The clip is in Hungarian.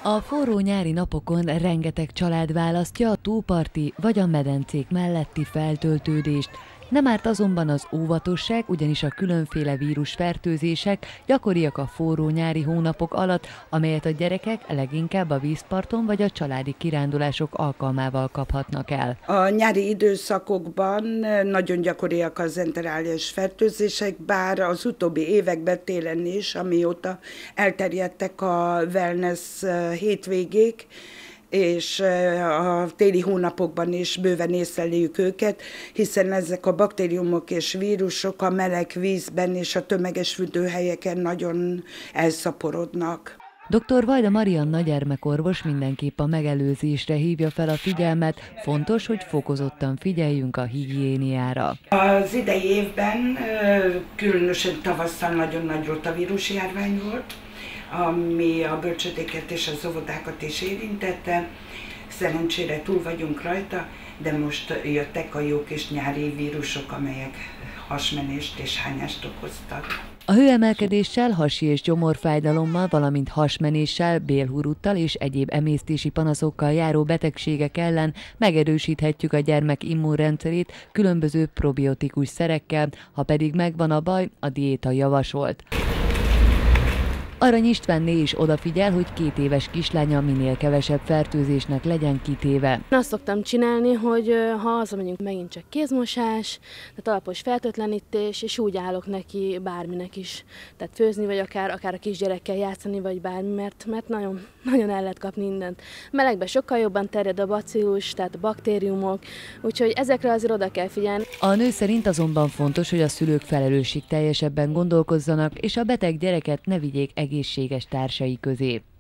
A forró nyári napokon rengeteg család választja a tóparti vagy a medencék melletti feltöltődést. Nem árt azonban az óvatosság, ugyanis a különféle vírusfertőzések gyakoriak a forró nyári hónapok alatt, amelyet a gyerekek leginkább a vízparton vagy a családi kirándulások alkalmával kaphatnak el. A nyári időszakokban nagyon gyakoriak az enteráliás fertőzések, bár az utóbbi években télen is, amióta elterjedtek a wellness hétvégék, és a téli hónapokban is bőven észleljük őket, hiszen ezek a baktériumok és vírusok a meleg vízben és a tömeges fürdőhelyeken nagyon elszaporodnak. Dr. Vajda Marianna gyermekorvos mindenképp a megelőzésre hívja fel a figyelmet, fontos, hogy fokozottan figyeljünk a higiéniára. Az idei évben, különösen tavasszal nagyon nagy rotavírus járvány volt, ami a bölcsödéket és az óvodákat is érintette. Szerencsére túl vagyunk rajta, de most jöttek a jó kis nyári vírusok, amelyek hasmenést és hányást okoztak. A hőemelkedéssel, hasi és gyomorfájdalommal, valamint hasmenéssel, bélhuruttal és egyéb emésztési panaszokkal járó betegségek ellen megerősíthetjük a gyermek immunrendszerét különböző probiotikus szerekkel, ha pedig megvan a baj, a diéta javasolt. Arany Istvánné is odafigyel, hogy 2 éves kislánya minél kevesebb fertőzésnek legyen kitéve. Azt szoktam csinálni, hogy ha hazamegyünk, megint csak kézmosás, tehát alapos fertőtlenítés, és úgy állok neki bárminek is. Tehát főzni, vagy akár a kisgyerekkel játszani, vagy bármi, mert nagyon el lehet kapni mindent. Melegben sokkal jobban terjed a bacillus, tehát a baktériumok, úgyhogy ezekre azért oda kell figyelni. A nő szerint azonban fontos, hogy a szülők felelősségteljesebben gondolkozzanak, és a beteg gyereket ne vigyék egészséges társai közé.